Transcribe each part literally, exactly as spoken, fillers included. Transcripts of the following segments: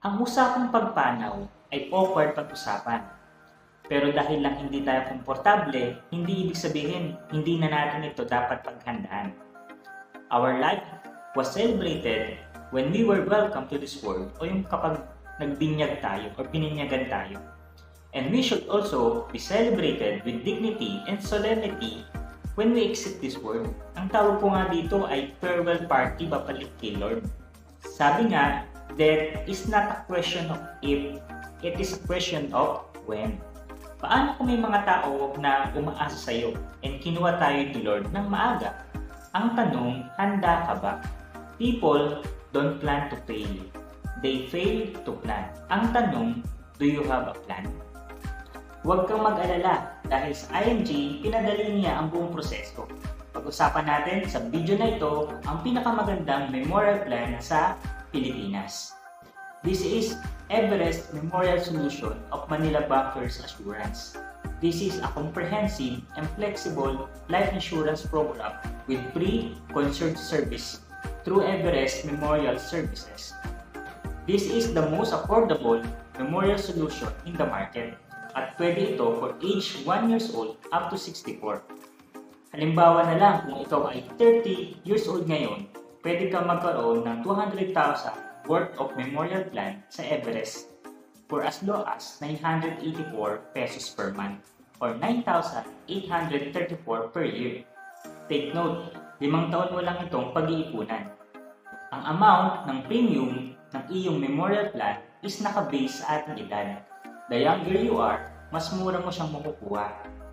Ang usapang pagpanaw ay awkward pag-usapan. Pero dahil lang hindi tayo komportable, hindi ibig sabihin hindi na natin ito dapat paghandaan. Our life was celebrated when we were welcome to this world o yung kapag nagbinyag tayo o pininyagan tayo. And we should also be celebrated with dignity and solemnity when we exit this world. Ang tawag ko nga dito ay farewell party babalik kay Lord. Sabi nga, death is not a question of if, it is a question of when. Paano kung may mga tao na umaasa sa iyo and kinuha tayo ni Lord ng maaga? Ang tanong, handa ka ba? People don't plan to fail. They fail to plan. Ang tanong, do you have a plan? Huwag kang mag-alala dahil sa I M G, pinadali niya ang buong proseso. Pag-usapan natin sa video na ito ang pinakamagandang memorial plan sa Pilipinas. This is Everest Memorial Solution of Manila Bankers Assurance. This is a comprehensive and flexible life insurance program with pre-concert service through Everest Memorial Services. This is the most affordable memorial solution in the market at pwede ito for age one years old up to sixty-four. Halimbawa na lang kung ikaw ay thirty years old ngayon, pwede kang magkaroon ng two hundred thousand worth of memorial plan sa Everest for as low as nine hundred eighty-four pesos per month or nine thousand eight hundred thirty-four per year. Take note, limang taon mo lang itong pag-iipunan. Ang amount ng premium ng iyong memorial plan is nakabase sa ating edad. The younger you are, mas mura mo siyang makukuha.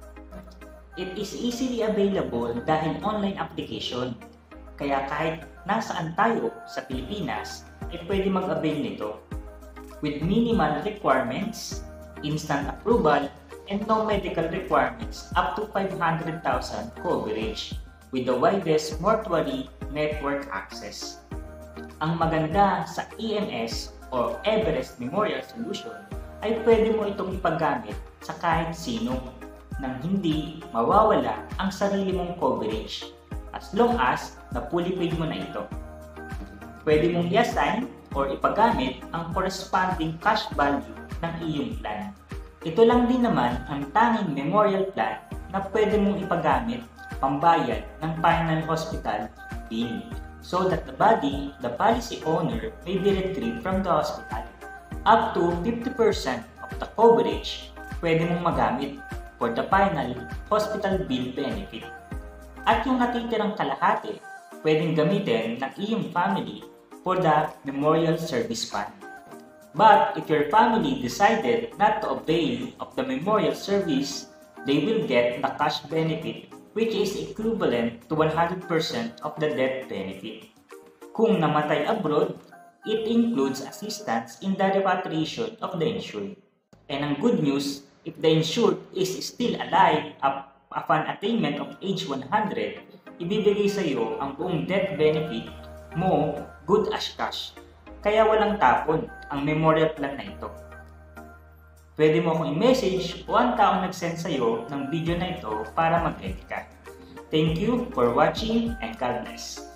It is easily available dahil online application. Kaya kahit nasaan tayo sa Pilipinas, ay pwede mag-avail nito. With minimal requirements, instant approval, and no medical requirements up to five hundred thousand coverage with the widest mortuary network access. Ang maganda sa E M S o Everest Memorial Solution ay pwede mo itong ipagamit sa kahit sino nang hindi mawawala ang sarili mong coverage as long as na fully paid mo na ito. Pwede mong i-assign or ipagamit ang corresponding cash value ng iyong plan. Ito lang din naman ang tanging memorial plan na pwede mong ipagamit pambayad ng final hospital bill so that the body, the policy owner may be retrieved from the hospital. Up to fifty percent of the coverage pwede mong magamit for the final hospital bill benefit. At yung natitirang kalahati, pwedeng gamitin ng iyong family for the memorial service fund. But if your family decided not to avail of the memorial service, they will get the cash benefit which is equivalent to one hundred percent of the death benefit. Kung namatay abroad, it includes assistance in the repatriation of the insured. And ang good news, if the insured is still alive upon attainment of age one hundred, ibibigay sa iyo ang buong death benefit mo good as cash. Kaya walang tapon ang memorial plan na ito. Pwede mo akong i-message o ang taong nag-send sa iyo ng video na ito para mag-edit ka. Thank you for watching and God bless.